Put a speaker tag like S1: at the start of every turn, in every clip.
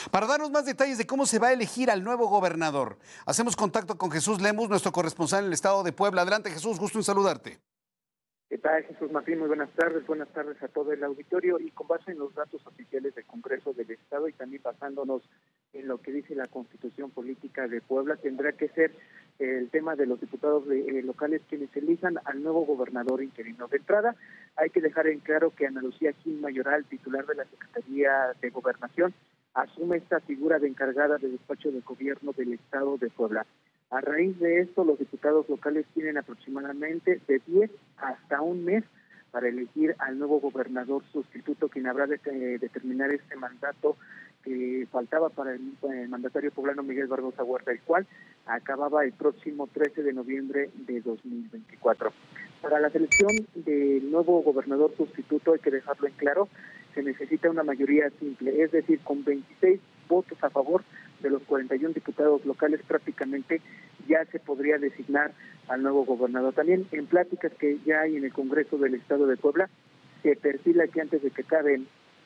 S1: Para darnos más detalles de cómo se va a elegir al nuevo gobernador, hacemos contacto con Jesús Lemus, nuestro corresponsal en el estado de Puebla. Adelante, Jesús, gusto en saludarte.
S2: ¿Qué tal, Jesús Martín? Muy buenas tardes a todo el auditorio. Y con base en los datos oficiales del Congreso del Estado y también basándonos en lo que dice la Constitución Política de Puebla, tendrá que ser el tema de los diputados locales quienes elijan al nuevo gobernador interino. De entrada, hay que dejar en claro que Ana Lucía Gil Mayoral, titular de la Secretaría de Gobernación, asume esta figura de encargada de despacho de gobierno del Estado de Puebla. A raíz de esto, los diputados locales tienen aproximadamente de 10 hasta un mes para elegir al nuevo gobernador sustituto, quien habrá de determinar este mandato que faltaba para el mandatario poblano Miguel Barbosa Huerta, el cual acababa el próximo 13 de noviembre de 2024. Para la selección del nuevo gobernador sustituto, hay que dejarlo en claro, se necesita una mayoría simple, es decir, con 26 votos a favor de los 41 diputados locales, prácticamente ya se podría designar al nuevo gobernador. También en pláticas que ya hay en el Congreso del Estado de Puebla, se perfila que antes de que acabe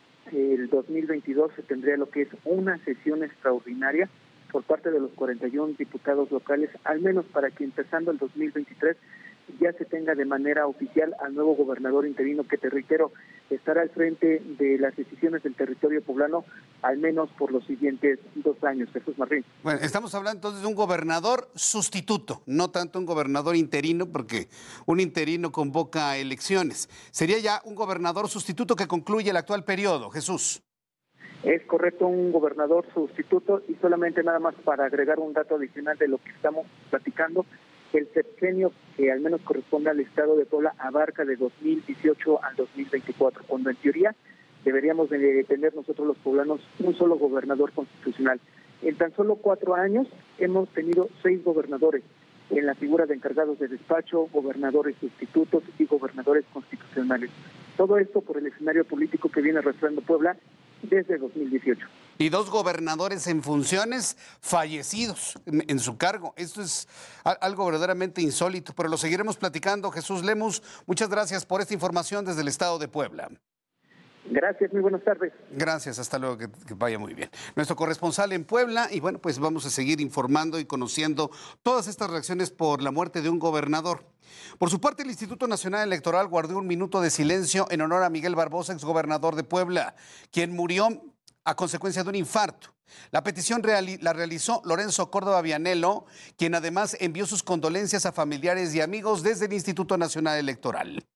S2: el 2022 se tendría lo que es una sesión extraordinaria por parte de los 41 diputados locales, al menos para que empezando el 2023 ya se tenga de manera oficial al nuevo gobernador interino, que te reitero, estará al frente de las decisiones del territorio poblano, al menos por los siguientes 2 años. Jesús Martín.
S1: Bueno, estamos hablando entonces de un gobernador sustituto, no tanto un gobernador interino, porque un interino convoca elecciones. Sería ya un gobernador sustituto que concluye el actual periodo. Jesús.
S2: Es correcto, un gobernador sustituto, y solamente nada más para agregar un dato adicional de lo que estamos platicando. El sexenio que al menos corresponde al Estado de Puebla abarca de 2018 al 2024, cuando en teoría deberíamos de tener nosotros los poblanos un solo gobernador constitucional. En tan solo 4 años hemos tenido 6 gobernadores en la figura de encargados de despacho, gobernadores sustitutos y gobernadores constitucionales. Todo esto por el escenario político que viene arrastrando Puebla desde 2018.
S1: Y 2 gobernadores en funciones fallecidos en su cargo. Esto es algo verdaderamente insólito, pero lo seguiremos platicando. Jesús Lemus, muchas gracias por esta información desde el estado de Puebla.
S2: Gracias, muy buenas tardes.
S1: Gracias, hasta luego, que vaya muy bien. Nuestro corresponsal en Puebla, y bueno, pues vamos a seguir informando y conociendo todas estas reacciones por la muerte de un gobernador. Por su parte, el Instituto Nacional Electoral guardó un minuto de silencio en honor a Miguel Barbosa, exgobernador de Puebla, quien murió a consecuencia de un infarto. La petición la realizó Lorenzo Córdoba Vianello, quien además envió sus condolencias a familiares y amigos desde el Instituto Nacional Electoral.